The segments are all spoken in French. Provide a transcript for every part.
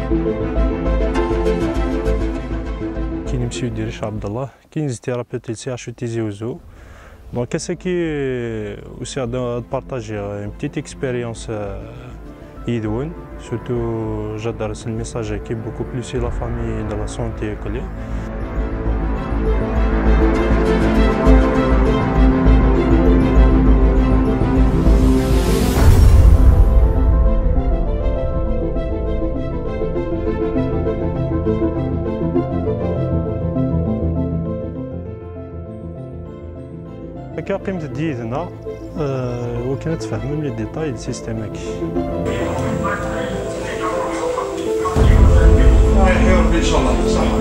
كي يدير عبد الله كينيزيثيرابيوت اللي سي اتش تي زوزو دونك c'est qui aussi de partager une petite expérience يدون surtout j'adresse le message qui est beaucoup plus sur la famille de la santé que كقيمة ديالنا وكنا تفهموا لي ديتاي السيستيم هاكي ان شاء الله صح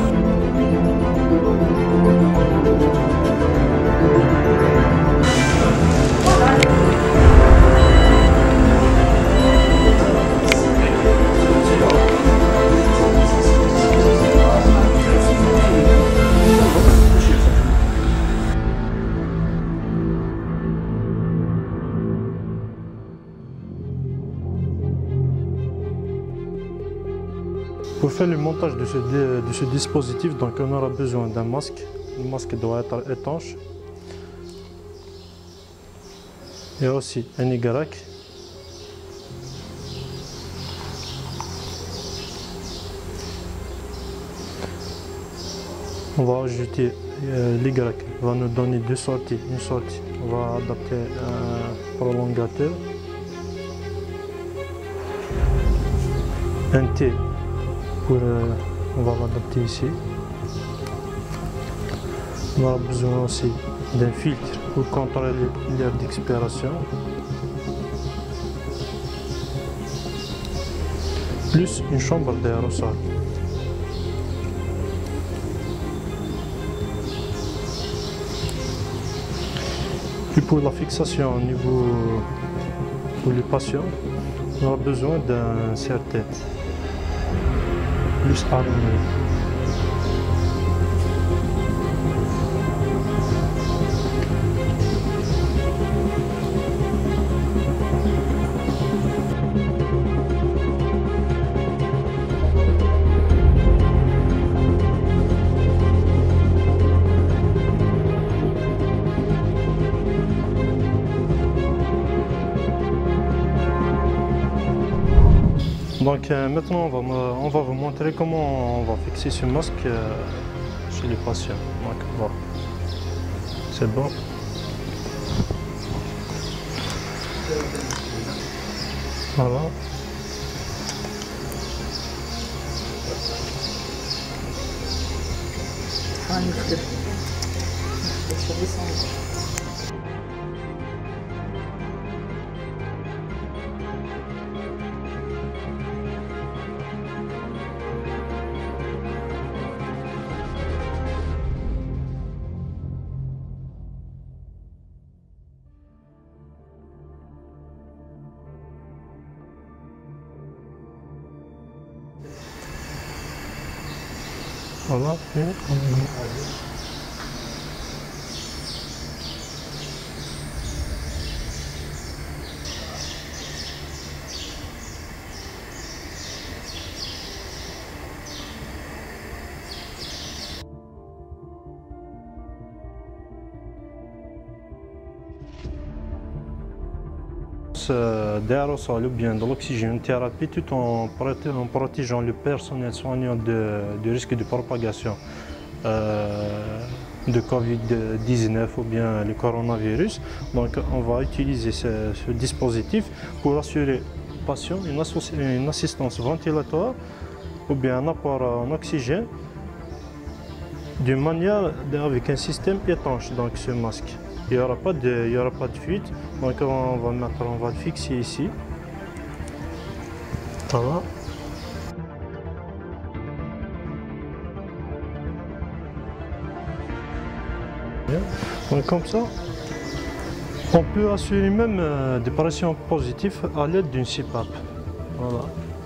Pour faire le montage de ce dispositif, donc on aura besoin d'un masque. Le masque doit être étanche. Et aussi un Y. On va ajouter l'Y, va nous donner deux sorties. Une sortie, on va adapter un prolongateur. Un T. On va l'adapter ici. On aura besoin aussi d'un filtre pour contrôler l'air d'expiration. Plus une chambre d'aérosol. Puis pour la fixation au niveau pour les patients, on aura besoin d'un serre-tête. Plus armé. Donc maintenant on va vous montrer comment on va fixer ce masque chez les patients. Donc voilà, c'est bon. Voilà. Voilà. D'aérosol ou bien de l'oxygène thérapie tout en protégeant le personnel soignant du risque de propagation de Covid-19 ou bien le coronavirus. Donc on va utiliser ce dispositif pour assurer aux patients une assistance ventilatoire ou bien un apport en oxygène d'une manière avec un système étanche, donc ce masque. Il n'y aura pas de fuite, donc on va le fixer ici. Voilà. Donc comme ça, on peut assurer même des pressions positives à l'aide d'une CPAP. Voilà.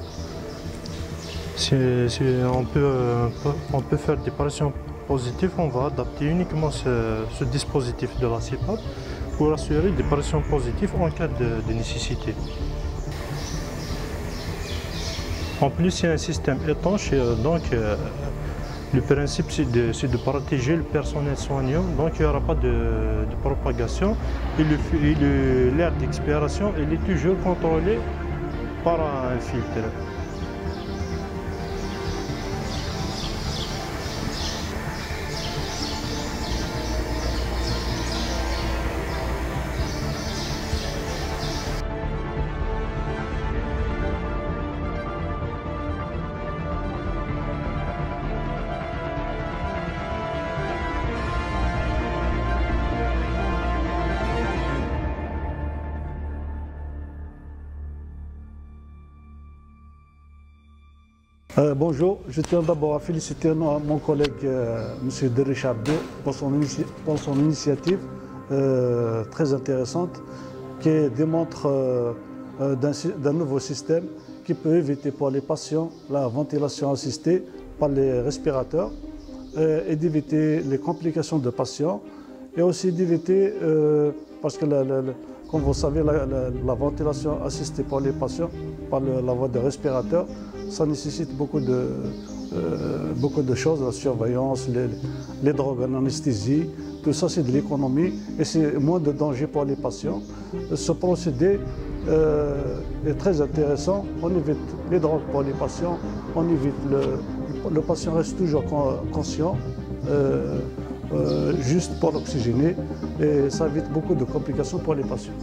On peut faire des pressions positives, on va adapter uniquement ce dispositif de la CPAP pour assurer des pressions positives en cas de nécessité. En plus, c'est un système étanche, donc le principe c'est de protéger le personnel soignant, donc il n'y aura pas de propagation. Et l'air d'expiration il est toujours contrôlé par un filtre. Bonjour, je tiens d'abord à féliciter mon collègue M. Derrish Abdou pour son initiative très intéressante qui démontre d'un nouveau système qui peut éviter pour les patients la ventilation assistée par les respirateurs et d'éviter les complications de patients et aussi d'éviter, parce que comme vous savez, la ventilation assistée par les patients par la voie des respirateurs, ça nécessite beaucoup de choses, la surveillance, les drogues en anesthésie, tout ça c'est de l'économie et c'est moins de danger pour les patients. Ce procédé est très intéressant, on évite les drogues pour les patients, on évite le patient reste toujours conscient, juste pour l'oxygéner et ça évite beaucoup de complications pour les patients.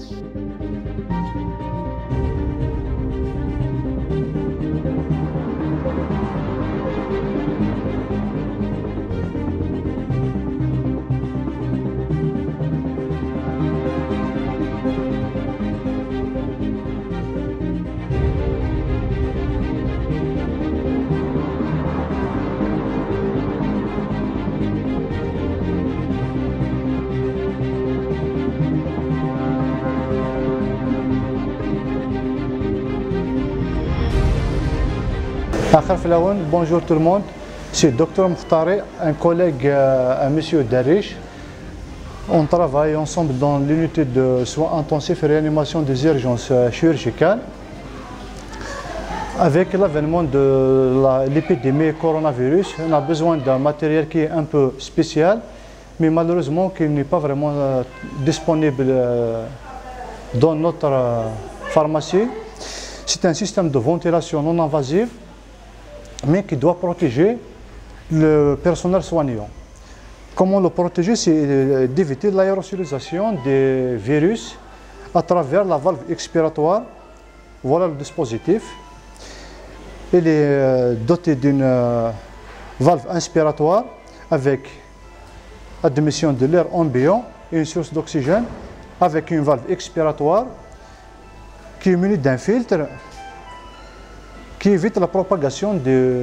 Bonjour tout le monde, c'est Dr Mouhtari, un collègue à M. Derrish. On travaille ensemble dans l'unité de soins intensifs et réanimation des urgences chirurgicales. Avec l'avènement de l'épidémie coronavirus, on a besoin d'un matériel qui est un peu spécial, mais malheureusement qui n'est pas vraiment disponible dans notre pharmacie. C'est un système de ventilation non invasive, mais qui doit protéger le personnel soignant. Comment le protéger? C'est d'éviter l'aérosolisation des virus à travers la valve expiratoire. Voilà le dispositif. Il est doté d'une valve inspiratoire avec admission de l'air ambiant et une source d'oxygène, avec une valve expiratoire qui est munie d'un filtre qui évite la propagation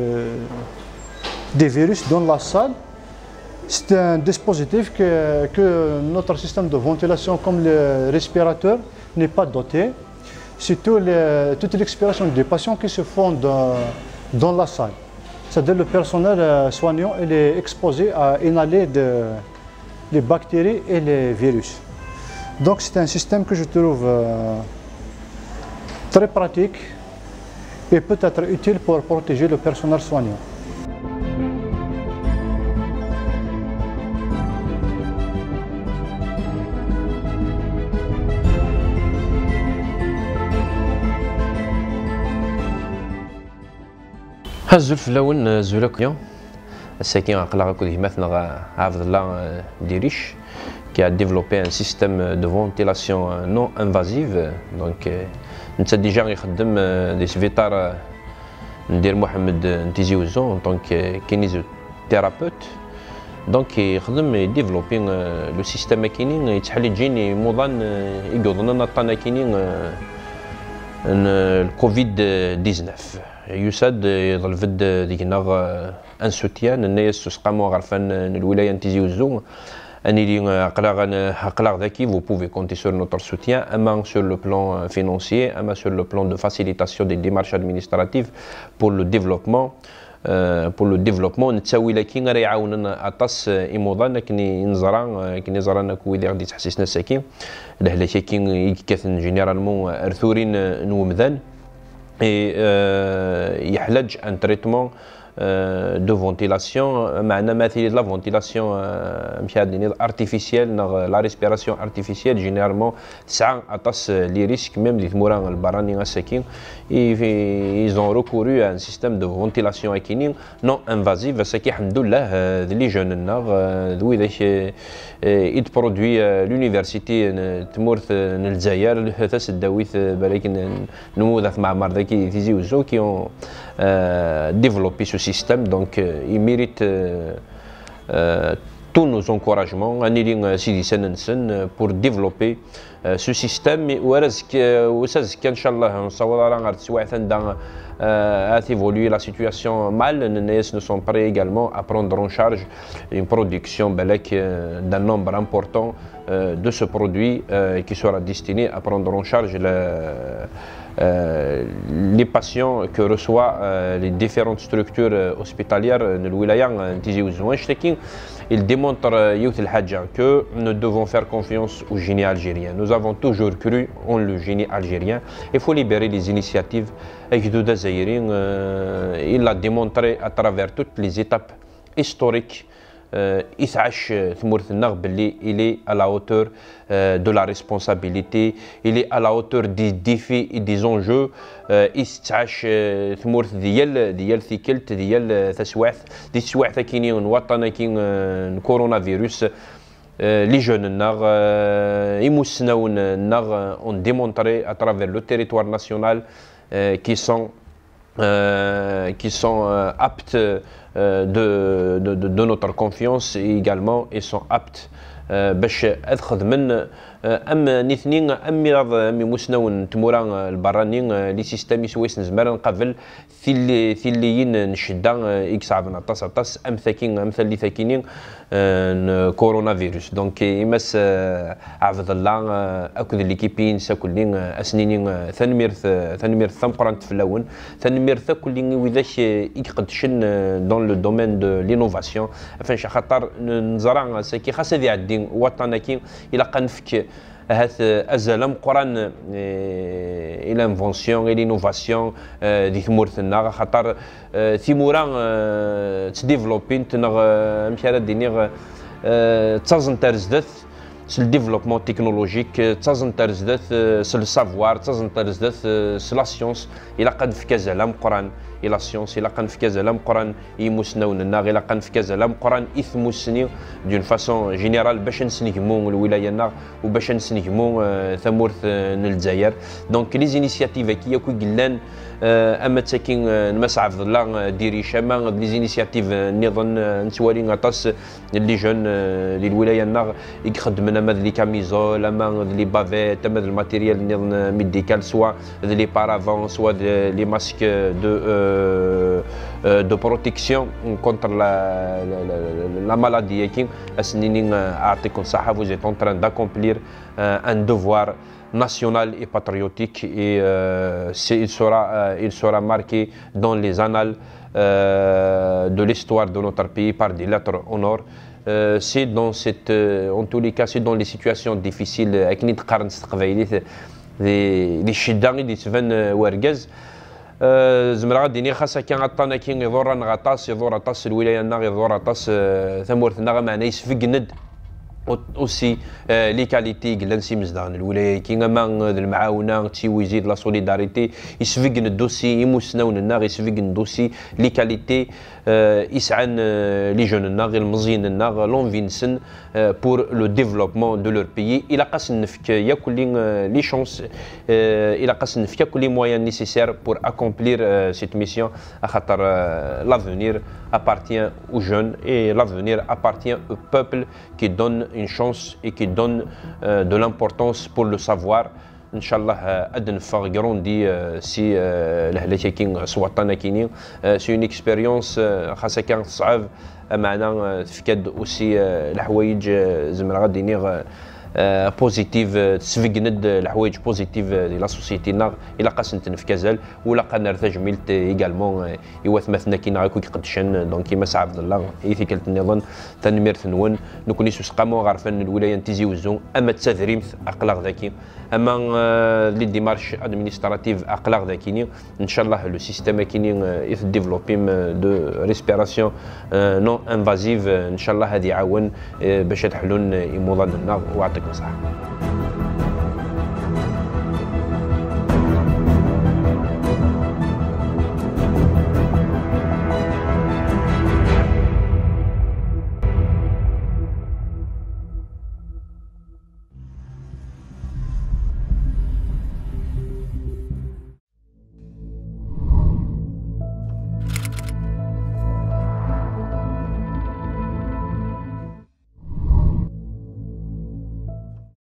des virus dans la salle. C'est un dispositif que notre système de ventilation, comme le respirateur, n'est pas doté. C'est toute l'expiration des patients qui se font dans la salle. C'est-à-dire le personnel soignant il est exposé à inhaler les bactéries et les virus. Donc c'est un système que je trouve très pratique et peut être utile pour protéger le personnel soignant. الزلف اللون زولوكيا الساكن قلق كود مثلا عبد الله ديريش qui a développé un système de ventilation non invasive. Donc نتا ديجا يخدم دي سفيتار ندير محمد نتيزي وزو en tant que kinésithérapeute. Donc يخدم يديفلوبي لو سيستيم كاينين يتحل يجيني موضان يقودنا نطانا كاينين الكوفيد 19 يساد يظل فد ديكنا ان سوتيان الناس قاموا غرفان الولايه نتيزي وزو vous pouvez compter sur notre soutien, sur le plan financier, sur le plan de facilitation des démarches administratives pour le développement. نتساوي لكن راه يعاوننا اطاس ايموضان كني نزران كويدي غادي تحسسنا ساكين لهلا كاين جينيرالمون ارثورين نومذان et يحتاج un traitement de ventilation, معنا مثلا la ventilation artificielle, la respiration artificielle généralement ça attache les risques même des mourants البراني السكين ils ont recouru à un système de ventilation non invasive ce qui الحمد لله les jeunes ذوي إد produit l'université تمورث الجزائر هذا الدويث بالك نموذج مع مرضى كي تيزيوزو qui ont développé ce système, donc il mérite tous nos encouragements pour développer ce système. A évolué la situation mal, les NES ne sont prêts également à prendre en charge une production d'un nombre important de ce produit qui sera destiné à prendre en charge les patients que reçoivent les différentes structures hospitalières de l'Ouilaya. Il démontre que nous devons faire confiance au génie algérien. Nous avons toujours cru en le génie algérien. Il faut libérer les initiatives. Il l'a démontré à travers toutes les étapes historiques. Il est à la hauteur de la responsabilité, il est à la hauteur des défis et des enjeux. يستعش ثمورث ديال ثيكلت ديال تسواعث دي السواعث كاينين وطنا كاين كورونا فيروس les jeunes ont démontré à travers le territoire national qui sont aptes de notre confiance et également ils sont aptes باش ادخذ من نثنين امي مسنون تمورا البراني لي سيستيم سويس نزمر نقبل ثليين نشدا اكس عبنا طاس امثل لي ثاكينين كورونا فيروس دونك يمس عبد الله اكد ليكيبين ساكلين اسنين ثنمير ثمقرانت في اللون ثنمير ثاكلين وذاش يقدشن دون لو دومين دو لينوفاسيون فاش خاطر نزرع ساكي خاص هذه عدين وطنا كي الى قنفك هذا ازلم قران الى انفونسيون الى انوفاسيون دي ثمورثنا خاطر ثمورا تديفلوبين تنغ مشى دينيغ تازن ترزدث سل ديفلوبمون تكنولوجيك تازن ترزدث سل سافوار تازن ترزدث سلا سيونس الى قد في كذا لم قران الى سيونس الى قن في كذا لم قران يمسنون الناغ الى قن في كذا لم قران اثمسني دون فاسون جينيرال باش نسنجمو الولايه الناغ وباش نسنجمو ثمورث الجزائر دونك لي زينيسياتيف كي كو قلان اما تاكين نمسع في الله ديري شاما لي زينيسياتيف نظن نتوالي غطاس لي جون لي الولايه الناغ يخدمنا ماد لي كاميزول اما لي بافيت اما الماتيريال نظن ميديكال سوا لي بارافون سوا لي ماسك de protection contre la maladie. Vous êtes en train d'accomplir un devoir national et patriotique et il sera marqué dans les annales de l'histoire de notre pays par des lettres en or. C'est dans cette, en tous les cas, c'est dans les situations difficiles avec des chidans des Sven Wergez. زمرا غادي خاصها كان غطانا كي يضر نغطاس يضر غطاس الولايه الناغ يضر غطاس ثمورثنا معنا يسفقند اوسي لي كاليتي قلنا نسي مزدان الولايه كي ما المعاونه تيوي يزيد لا سوليداريتي يسفقن الدوسي يموسناون الناغ يسفقن الدوسي لي كاليتي يسعن لي جون الناغ المزيان الناغ لونفي نسن pour le développement de leur pays. Il a قاس نفك ياكل لي شانس il a قاس نفك ياكل لي moyens nécessaires pour accomplir cette mission خاطر l'avenir appartient aux jeunes et l'avenir appartient au peuple qui donne une chance et qui donne de l'importance pour le savoir. Inch'Allah, Aden Far grandi si l'Ahlakakin Swatana Kini. C'est une expérience Khassakan Sav, معنا تفكد aussi الحوايج زعما غادي نيغ بوزيتيف تسفقند الحوايج بوزيتيف ديال لا سوسيتينا الا قاسنت في كازال ولا قنر تجميلت ايغالمون يواث مثلا كينا غيكون قدشان دونك كيما سعى عبد الله ايثيكال النظام تنمير ثنون نكوني سقامو غارفن الولايه تيزي وزون اما تسادريمت اقلاق ذاكي اما لي ديمارش ادمينستراتيف اقلاق ذاكيني ان شاء الله لو سيستيم كيني يف ديفلوبيم دو ريسبيراسيون نون انفازيف ان شاء الله هذه يعاون باش تحلون يموضان النار ويعطيكم الصحه.